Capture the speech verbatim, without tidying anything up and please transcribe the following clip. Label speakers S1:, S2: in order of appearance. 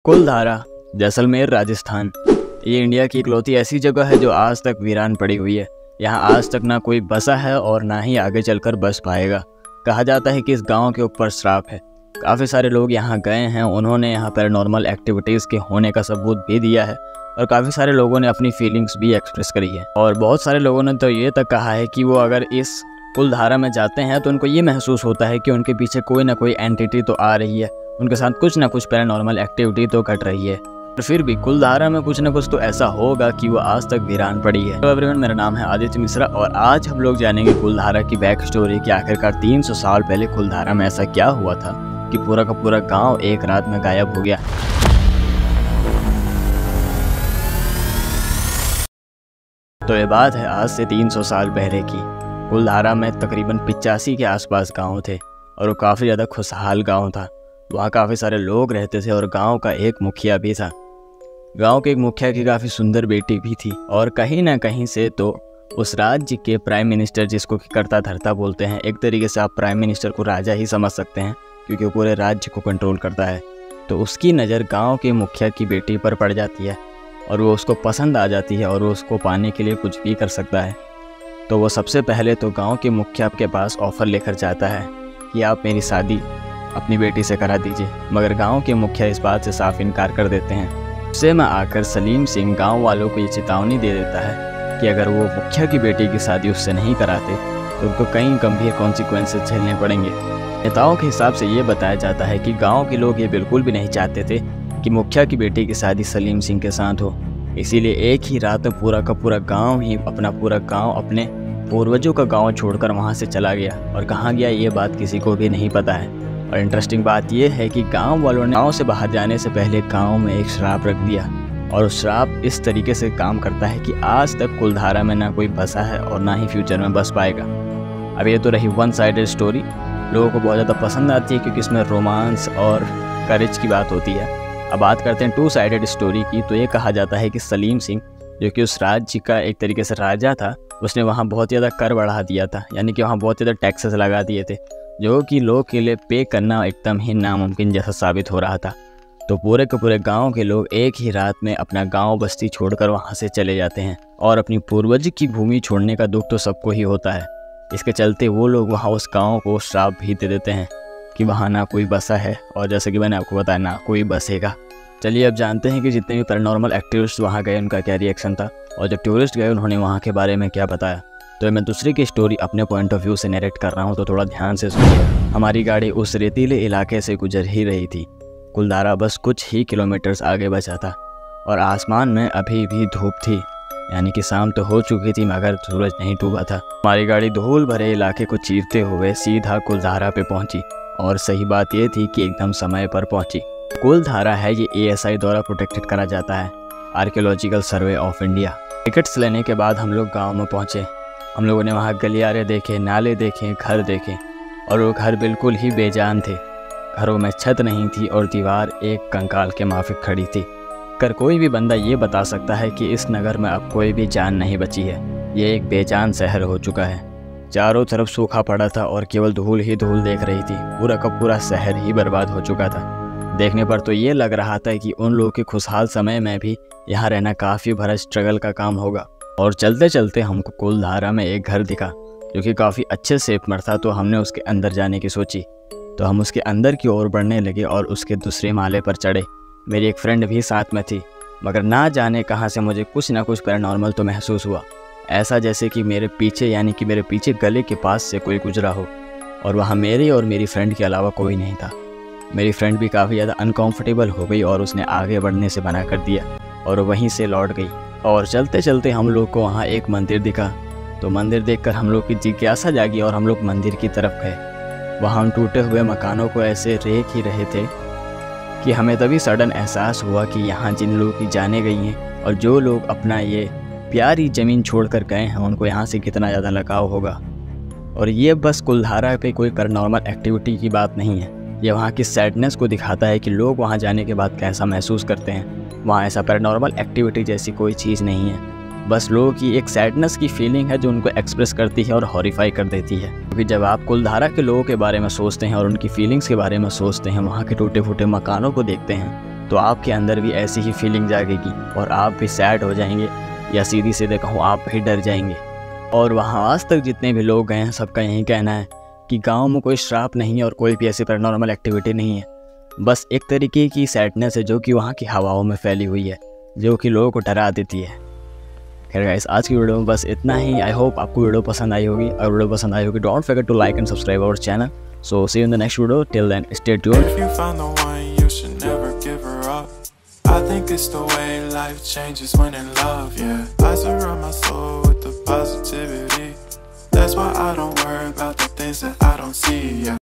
S1: कुलधारा, जैसलमेर, राजस्थान। ये इंडिया की इकलौती ऐसी जगह है जो आज तक वीरान पड़ी हुई है। यहाँ आज तक ना कोई बसा है और ना ही आगे चलकर बस पाएगा। कहा जाता है कि इस गांव के ऊपर श्राप है। काफ़ी सारे लोग यहाँ गए हैं, उन्होंने यहाँ पैरानॉर्मल एक्टिविटीज़ के होने का सबूत भी दिया है और काफ़ी सारे लोगों ने अपनी फीलिंग्स भी एक्सप्रेस करी है। और बहुत सारे लोगों ने तो ये तक कहा है कि वो अगर इस कुलधारा में जाते हैं तो उनको ये महसूस होता है कि उनके पीछे कोई ना कोई एंटिटी तो आ रही है, उनके साथ कुछ ना कुछ पैरानॉर्मल एक्टिविटी तो घट रही है। और फिर भी कुलधारा में कुछ ना कुछ तो ऐसा होगा कि वो आज तक वीरान पड़ी है। तो एवरीवन, मेरा नाम है आदित्य मिश्रा और आज हम लोग जानेंगे कुलधारा की बैक स्टोरी कि आखिरकार तीन सौ साल पहले कुलधारा में ऐसा क्या हुआ था कि पूरा का पूरा गांव एक रात में गायब हो गया। तो ये बात है आज से तीन सौ साल पहले की। कुलधारा में तकरीबन पिचासी के आसपास गांव थे और वो काफ़ी ज़्यादा खुशहाल गांव था। वहाँ काफ़ी सारे लोग रहते थे और गांव का एक मुखिया भी था। गांव के एक मुखिया की काफ़ी सुंदर बेटी भी थी और कहीं ना कहीं से तो उस राज्य के प्राइम मिनिस्टर, जिसको कि कर्ता धर्ता बोलते हैं, एक तरीके से आप प्राइम मिनिस्टर को राजा ही समझ सकते हैं क्योंकि वो पूरे राज्य को कंट्रोल करता है। तो उसकी नज़र गाँव के मुखिया की बेटी पर पड़ जाती है और वो उसको पसंद आ जाती है और वो उसको पाने के लिए कुछ भी कर सकता है। तो वो सबसे पहले तो गांव के मुखिया के पास ऑफ़र लेकर जाता है कि आप मेरी शादी अपनी बेटी से करा दीजिए, मगर गांव के मुखिया इस बात से साफ इनकार कर देते हैं। उससे में आकर सलीम सिंह गांव वालों को ये चेतावनी दे देता है कि अगर वो मुखिया की बेटी की शादी उससे नहीं कराते तो उनको कई गंभीर कॉन्सिक्वेंसेस झेलने पड़ेंगे। नेताओं के हिसाब से ये बताया जाता है कि गाँव के लोग ये बिल्कुल भी नहीं चाहते थे कि मुखिया की बेटी की शादी सलीम सिंह के साथ हो। इसीलिए एक ही रात में पूरा का पूरा गांव ही अपना पूरा गांव अपने पूर्वजों का गांव छोड़कर वहां से चला गया। और कहाँ गया ये बात किसी को भी नहीं पता है। और इंटरेस्टिंग बात यह है कि गांव वालों ने गांव से बाहर जाने से पहले गांव में एक श्राप रख दिया और उस श्राप इस तरीके से काम करता है कि आज तक कुलधारा में ना कोई बसा है और ना ही फ्यूचर में बस पाएगा। अब ये तो रही वन साइडेड स्टोरी, लोगों को बहुत ज़्यादा पसंद आती है क्योंकि इसमें रोमांस और करेज की बात होती है। अब बात करते हैं टू साइडेड स्टोरी की। तो ये कहा जाता है कि सलीम सिंह, जो कि उस राज्य का एक तरीके से राजा था, उसने वहाँ बहुत ज़्यादा कर बढ़ा दिया था, यानी कि वहाँ बहुत ज़्यादा टैक्सेस लगा दिए थे जो कि लोग के लिए पे करना एकदम ही नामुमकिन जैसा साबित हो रहा था। तो पूरे के पूरे गांव के लोग एक ही रात में अपना गांव बस्ती छोड़कर वहाँ से चले जाते हैं और अपनी पूर्वज की भूमि छोड़ने का दुख तो सबको ही होता है। इसके चलते वो लोग वहाँ उस गाँव को श्राप भी दे देते हैं कि वहाँ ना कोई बसा है और जैसे कि मैंने आपको बताया ना कोई बसेगा। चलिए अब जानते हैं कि जितने भी पैरानॉर्मल एक्टिविस्ट वहाँ गए उनका क्या रिएक्शन था और जब टूरिस्ट गए उन्होंने वहाँ के बारे में क्या बताया। तो मैं दूसरे की स्टोरी अपने पॉइंट ऑफ व्यू से नरेट कर रहा हूँ, तो थोड़ा ध्यान से सुनिए। हमारी गाड़ी उस रेतीले इलाके से गुजर ही रही थी। कुलधारा बस कुछ ही किलोमीटर्स आगे बचा था और आसमान में अभी भी धूप थी, यानी कि शाम तो हो चुकी थी मगर सूरज नहीं डूबा था। हमारी गाड़ी धूल भरे इलाके को चीरते हुए सीधा कुलधारा पे पहुंची और सही बात यह थी कि एकदम समय पर पहुंची। कुलधारा है ये ए एस आई द्वारा प्रोटेक्टेड करा जाता है, archaeological survey of India. Tickets लेने के बाद हम लोग गाँव में पहुँचे। हम लोगों ने वहाँ गलियारे देखे, नाले देखे, घर देखे और वो घर बिल्कुल ही बेजान थे। घरों में छत नहीं थी और दीवार एक कंकाल के माफिक खड़ी थी। कर कोई भी बंदा ये बता सकता है कि इस नगर में अब कोई भी जान नहीं बची है। ये एक बेजान शहर हो चुका है। चारों तरफ सूखा पड़ा था और केवल धूल ही धूल देख रही थी। पूरा का पूरा शहर ही बर्बाद हो चुका था। देखने पर तो ये लग रहा था कि उन लोगों के खुशहाल समय में भी यहाँ रहना काफ़ी भरा स्ट्रगल का काम होगा। और चलते चलते हमको कुलधारा में एक घर दिखा जो कि काफ़ी अच्छे शेप में था। तो हमने उसके अंदर जाने की सोची, तो हम उसके अंदर की ओर बढ़ने लगे और उसके दूसरे माले पर चढ़े। मेरी एक फ्रेंड भी साथ में थी, मगर ना जाने कहाँ से मुझे कुछ ना कुछ पैरानॉर्मल तो महसूस हुआ। ऐसा जैसे कि मेरे पीछे, यानी कि मेरे पीछे गले के पास से कोई गुजरा हो और वहाँ मेरे और मेरी फ्रेंड के अलावा कोई नहीं था। मेरी फ्रेंड भी काफ़ी ज़्यादा अनकम्फर्टेबल हो गई और उसने आगे बढ़ने से मना कर दिया और वहीं से लौट गई। और चलते चलते हम लोग को वहाँ एक मंदिर दिखा। तो मंदिर देखकर हम लोग की जिज्ञासा जागी और हम लोग मंदिर की तरफ गए। वहाँ हम टूटे हुए मकानों को ऐसे देख ही रहे थे कि हमें तभी सडन एहसास हुआ कि यहाँ जिन लोगों की जानें गई हैं और जो लोग अपना ये प्यारी ज़मीन छोड़कर गए हैं उनको यहाँ से कितना ज़्यादा लगाव होगा। और ये बस कुलधारा पे कोई पैरानॉर्मल एक्टिविटी की बात नहीं है, ये वहाँ की सैडनेस को दिखाता है कि लोग वहाँ जाने के बाद कैसा महसूस करते हैं। वहाँ ऐसा पैरानॉर्मल एक्टिविटी जैसी कोई चीज़ नहीं है, बस लोगों की एक सैडनेस की फीलिंग है जो उनको एक्सप्रेस करती है और हॉरिफाई कर देती है। क्योंकि जब आप कुलधारा के लोगों के बारे में सोचते हैं और उनकी फीलिंग्स के बारे में सोचते हैं, वहाँ के टूटे फूटे मकानों को देखते हैं, तो आपके अंदर भी ऐसी ही फीलिंग जागेगी और आप भी सैड हो जाएंगे, या सीधी सीधे कहूँ आप भी डर जाएंगे। और वहाँ आज तक जितने भी लोग गए हैं सबका यही कहना है कि गांव में कोई श्राप नहीं है और कोई भी ऐसी पैरानॉर्मल एक्टिविटी नहीं है, बस एक तरीके की सैडनेस है जो कि वहाँ की हवाओं में फैली हुई है, जो कि लोगों को डरा देती है। खैर गाइस, आज की वीडियो में बस इतना ही। आई होप आपको वीडियो पसंद आई होगी। अगर वीडियो पसंद आई होगी don't forget to like and subscribe our channel. So see you in the next video, till then stay tuned.
S2: I think it's the way life changes when in love, yeah. I surround my soul with the positivity. That's why I don't worry about the things that I don't see, yeah.